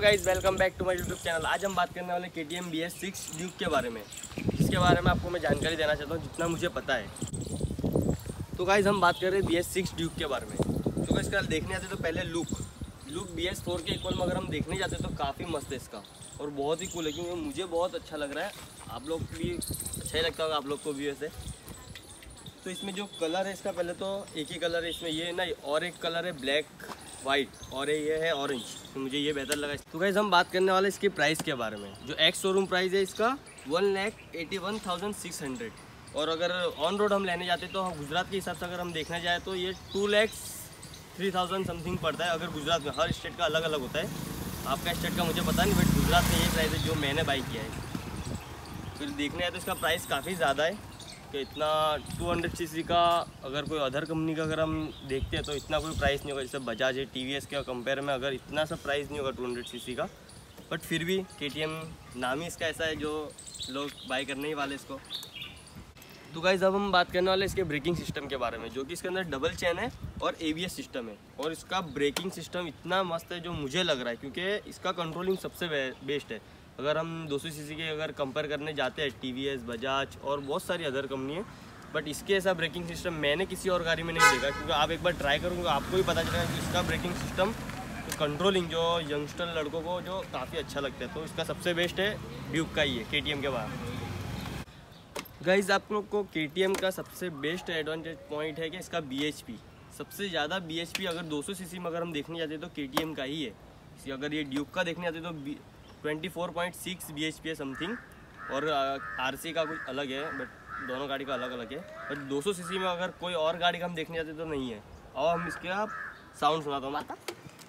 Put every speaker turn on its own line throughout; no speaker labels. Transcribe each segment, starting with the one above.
Guys welcome back to my YouTube channel. आज हम बात करने वाले KTM BS6 ड्यूक के बारे में, जिसके बारे में आपको मैं जानकारी देना चाहता हूँ जितना मुझे पता है। तो गाइज हम बात कर रहे हैं BS6 ड्यूक के बारे में। तो गाइज कल देखने आते तो पहले लुक BS4 के इक्वल में अगर हम देखने जाते तो काफ़ी मस्त है इसका और बहुत ही कूल है, क्योंकि मुझे बहुत अच्छा लग रहा है। आप लोग भी अच्छा ही लगता होगा आप लोग को भी वैसे। तो इसमें जो कलर है इसका, पहले तो एक ही कलर है इसमें, ये नहीं और एक कलर है ब्लैक वाइट और ये है ऑरेंज, तो मुझे ये बेहतर लगा। तो गाइस हम बात करने वाले इसके प्राइस के बारे में। जो एक्स शोरूम प्राइस है इसका 1,81,600 और अगर ऑन रोड हम लेने जाते तो गुजरात के हिसाब से अगर हम देखने जाए तो ये 2,03,000 समथिंग पड़ता है। अगर गुजरात में, हर स्टेट का अलग अलग होता है, आपका स्टेट का मुझे पता नहीं, बट गुजरात में ये प्राइस है जो मैंने बाई किया है। फिर देखने आए तो इसका प्राइस काफ़ी ज़्यादा है कि इतना 200 cc का अगर कोई अदर कंपनी का अगर हम देखते हैं तो इतना कोई प्राइस नहीं होगा। जैसे बजाज है, TVS के कंपेयर में अगर इतना सा प्राइस नहीं होगा 200 cc का, बट फिर भी KTM नाम ही इसका ऐसा है जो लोग बाई करने ही वाले इसको। तो गाइस अब हम बात करने वाले इसके ब्रेकिंग सिस्टम के बारे में, जो कि इसके अंदर डबल चेन है और ABS सिस्टम है। और इसका ब्रेकिंग सिस्टम इतना मस्त है जो मुझे लग रहा है, क्योंकि इसका कंट्रोलिंग सबसे बेस्ट है। अगर हम 200 cc के अगर कंपेयर करने जाते हैं TVS, बजाज और बहुत सारी अदर कंपनी है, बट इसके ऐसा ब्रेकिंग सिस्टम मैंने किसी और गाड़ी में नहीं देखा। क्योंकि आप एक बार ट्राई करोगे आपको भी पता चलेगा कि इसका ब्रेकिंग सिस्टम तो कंट्रोलिंग जो यंगस्टर लड़कों को जो काफ़ी अच्छा लगता है, तो इसका सबसे बेस्ट है ड्यूक का ही है KTM के बाद। गाइज आप लोग को KTM का सबसे बेस्ट एडवांटेज पॉइंट है कि इसका BHP, सबसे ज़्यादा BHP अगर 200 cc में अगर हम देखने जाते तो KTM का ही है। अगर ये ड्यूक का देखने जाते तो 24.6 BHP है समथिंग, और RC का कुछ अलग है, बट दोनों गाड़ी का अलग अलग है। बट 200 cc में अगर कोई और गाड़ी का हम देखने जाते तो नहीं है। और हम इसका साउंड सुनाता हूँ माता।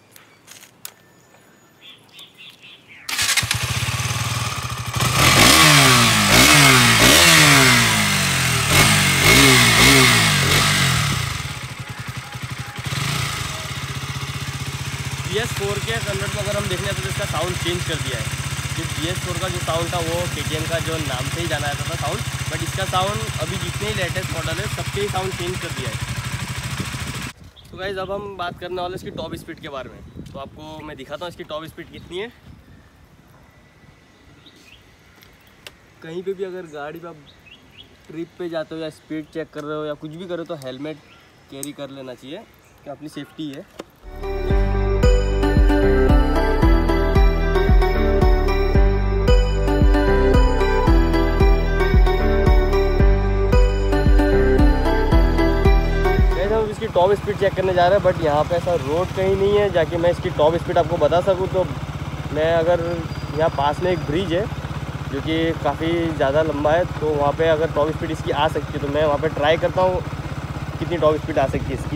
BS4 के कंडक्ट में अगर हम देखने जाते तो इसका साउंड चेंज कर दिया है। जो BS4 का जो साउंड था वो KTM का जो नाम से ही जाना जाता था साउंड, बट इसका साउंड अभी जितने ही लेटेस्ट मॉडल है सबके ही साउंड चेंज कर दिया है। तो गाइस अब हम बात करने वाले इसकी टॉप स्पीड के बारे में। तो आपको मैं दिखाता हूँ इसकी टॉप स्पीड कितनी है। कहीं पे भी अगर गाड़ी पे आप ट्रिप पे जाते हो या स्पीड चेक कर रहे हो या कुछ भी कर रहे हो तो हेलमेट कैरी कर लेना चाहिए, कि अपनी सेफ्टी है। इसकी टॉप स्पीड चेक करने जा रहे हैं, बट यहाँ पे ऐसा रोड कहीं नहीं है जाके मैं इसकी टॉप स्पीड आपको बता सकूँ। तो मैं अगर यहाँ पास में एक ब्रिज है जो कि काफ़ी ज़्यादा लंबा है, तो वहाँ पे अगर टॉप स्पीड इसकी आ सकती है तो मैं वहाँ पे ट्राई करता हूँ कितनी टॉप स्पीड आ सकती है इसकी।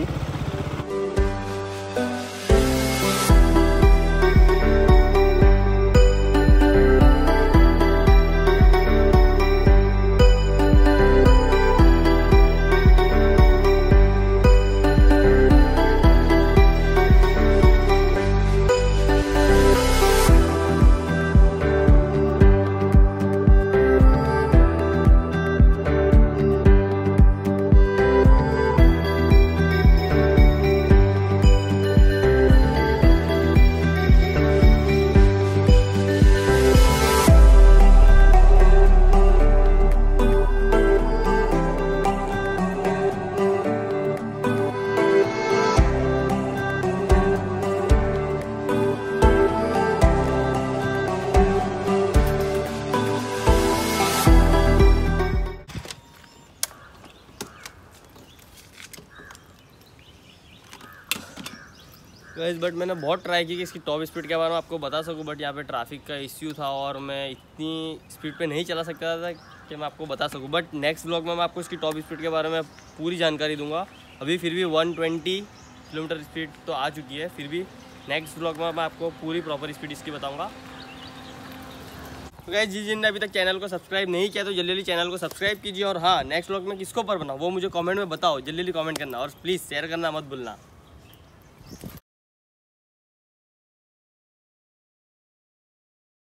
बट मैंने बहुत ट्राई की कि इसकी टॉप स्पीड के बारे में आपको बता सकूं, बट यहाँ पे ट्रैफिक का इश्यू था और मैं इतनी स्पीड पे नहीं चला सकता था कि मैं आपको बता सकूं। बट नेक्स्ट व्लॉग में मैं आपको इसकी टॉप स्पीड के बारे में पूरी जानकारी दूंगा। अभी फिर भी 120 किलोमीटर स्पीड तो आ चुकी है, फिर भी नेक्स्ट व्लॉग में मैं आपको पूरी प्रॉपर स्पीड इसकी बताऊँगा। तो गाइस जिन्होंने अभी तक चैनल को सब्सक्राइब नहीं किया तो जल्दी जल्दी चैनल को सब्सक्राइब कीजिए। और हाँ, नेक्स्ट व्लॉग में किसको पर बनाऊँ वो मुझे कमेंट में बताओ, जल्दी जल्दी कमेंट करना और प्लीज़ शेयर करना मत भूलना।